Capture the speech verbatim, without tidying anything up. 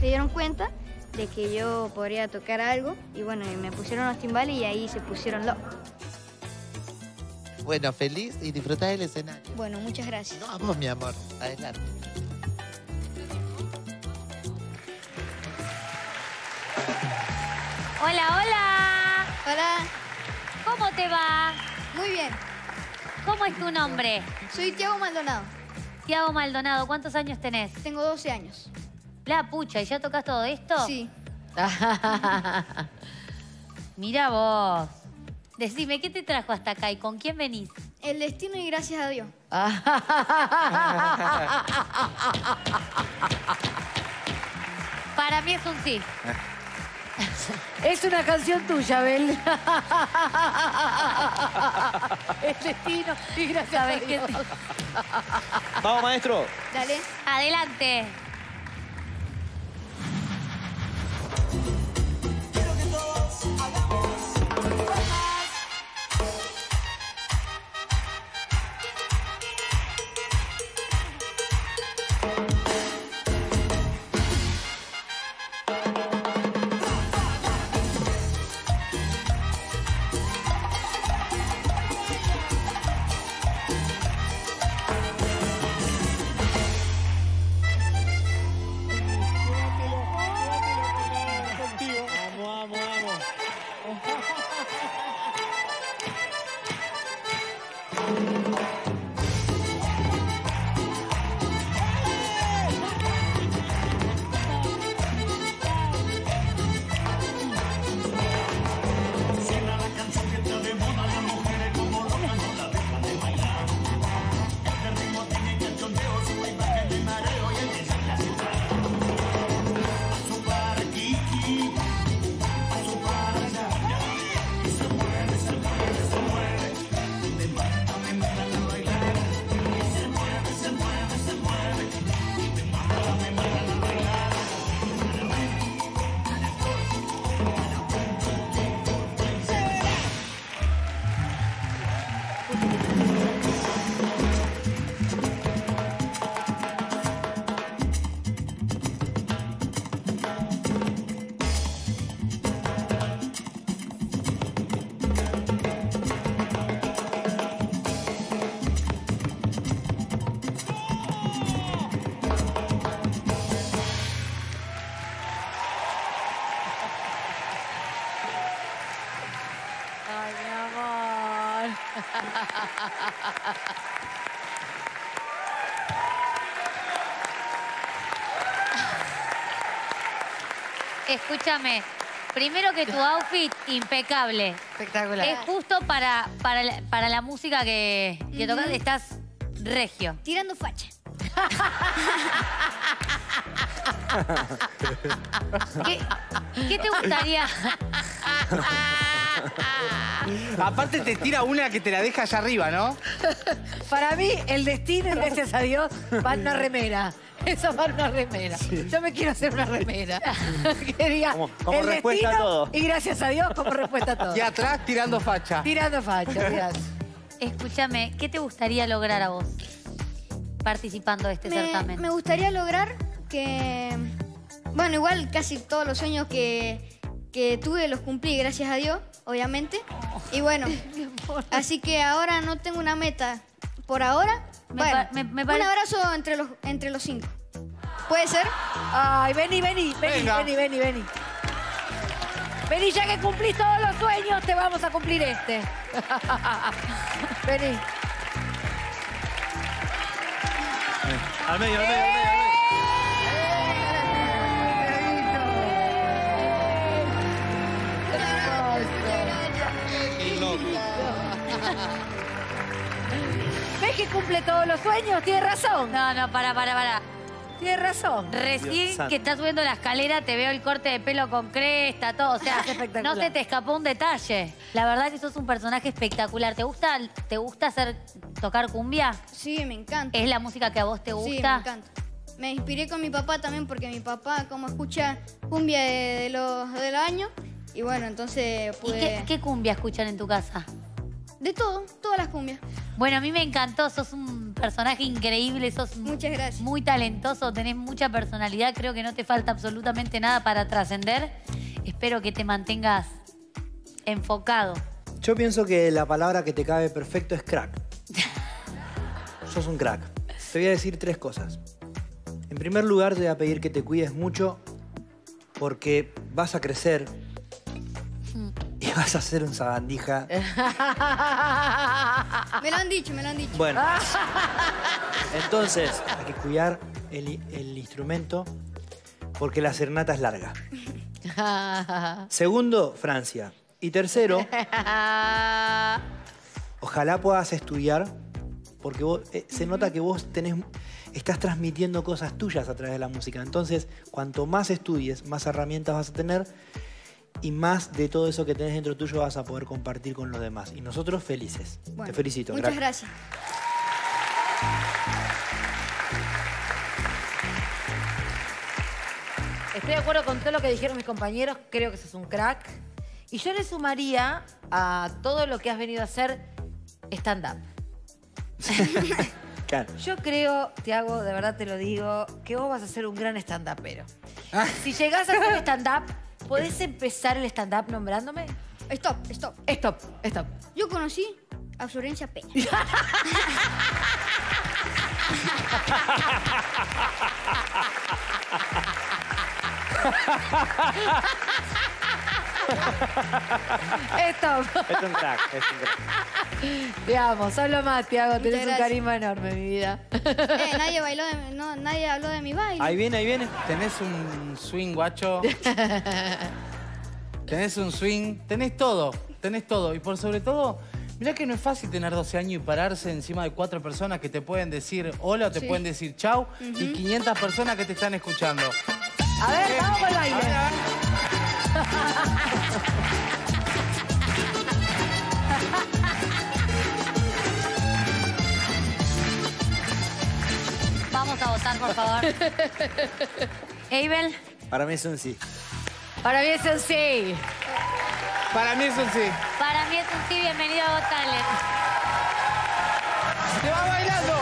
se dieron cuenta de que yo podría tocar algo y bueno, y me pusieron los timbales y ahí se pusieron locos. Bueno, feliz y disfrutá del escenario. Bueno, muchas gracias. No, a vos, mi amor. Adelante. Hola, hola. Hola. ¿Cómo te va? Muy bien. ¿Cómo es tu nombre? Soy Tiago Maldonado. Tiago Maldonado. ¿Cuántos años tenés? Tengo doce años. La pucha, ¿y ya tocas todo esto? Sí. Mira vos. Decime, ¿qué te trajo hasta acá y con quién venís? El destino y gracias a Dios. Para mí es un sí. Es una canción tuya, Abel. El destino y gracias a Dios. Vamos, maestro. Dale. Adelante. Ay, mi amor. Escúchame. Primero que tu outfit, impecable. Espectacular. Es justo para, para, la, para la música que, que tocas. Estás regio. Tirando facha. ¿Qué, qué te gustaría? Aparte te tira una que te la deja allá arriba, ¿no? Para mí, el destino, y gracias a Dios, va en una remera. Eso va en una remera. Sí. Yo me quiero hacer una remera. Que diga, como, como el respuesta destino, a todo. Y gracias a Dios, como respuesta a todo. Y atrás tirando facha. Tirando facha, mirá. Escúchame, ¿qué te gustaría lograr a vos participando de este me, certamen? Me gustaría lograr que... Bueno, igual casi todos los sueños que, que tuve los cumplí, gracias a Dios, obviamente. Y bueno, así que ahora no tengo una meta. Por ahora, Me bueno, pa- me- me un pare- abrazo entre los, entre los cinco. ¿Puede ser? Ay, vení, vení, vení, Venga. vení, vení, vení. Vení, ya que cumplís todos los sueños, te vamos a cumplir este. Vení. Al medio, al medio, al medio, al medio. ¿Ves que cumple todos los sueños? Tienes razón. No, no, para, para, para. Tienes razón. Dios Recién santo. que estás subiendo la escalera te veo el corte de pelo con cresta, todo. O sea, Es espectacular. no se te escapó un detalle. La verdad que sos un personaje espectacular. ¿Te gusta, te gusta hacer, tocar cumbia? Sí, me encanta. ¿Es la música que a vos te gusta? Sí, me encanta. Me inspiré con mi papá también porque mi papá como escucha cumbia de, de los del año y bueno, entonces ¿Y pude... qué, qué cumbia escuchan en tu casa? De todo, todas las cumbias. Bueno, a mí me encantó. Sos un personaje increíble, sos Muchas gracias. muy talentoso, tenés mucha personalidad, creo que no te falta absolutamente nada para trascender. Espero que te mantengas enfocado. Yo pienso que la palabra que te cabe perfecto es crack. Sos un crack. Te voy a decir tres cosas. En primer lugar, te voy a pedir que te cuides mucho porque vas a crecer y vas a ser un sabandija. Me lo han dicho, me lo han dicho. Bueno, entonces hay que cuidar el, el instrumento porque la serenata es larga. Segundo, Francia. Y tercero, ojalá puedas estudiar porque vos, eh, se nota que vos tenés, estás transmitiendo cosas tuyas a través de la música. Entonces, cuanto más estudies, más herramientas vas a tener y más de todo eso que tenés dentro tuyo vas a poder compartir con los demás. Y nosotros felices. Bueno, Te felicito. Muchas crack. gracias. Estoy de acuerdo con todo lo que dijeron mis compañeros. Creo que sos un crack. Y yo le sumaría a todo lo que has venido a hacer stand-up. Claro. Yo creo, Tiago, de verdad te lo digo, que vos vas a ser un gran stand-upero. Si llegás a hacer stand-up, ¿podés empezar el stand-up nombrándome? Stop, stop. Stop, stop. Yo conocí a Florencia Peña. Stop. Es un crack, es un crack. Te amo, sos lo más, Tiago. Muchas Tenés un gracias. carisma enorme, mi vida. Eh, nadie bailó de, no, nadie habló de mi baile. Ahí viene, ahí viene. Tenés un swing, guacho. Tenés un swing. Tenés todo, tenés todo. Y por sobre todo, mirá que no es fácil tener doce años y pararse encima de cuatro personas que te pueden decir hola o te Sí. pueden decir chau. Y quinientas personas que te están escuchando. A ver, vamos con el baile. A ver, a ver. Vamos a votar, por favor. Abel, Para mí es un sí. Para mí es un sí. Para mí es un sí. para mí es un sí, bienvenido a Got Talent. ¡Te va bailando!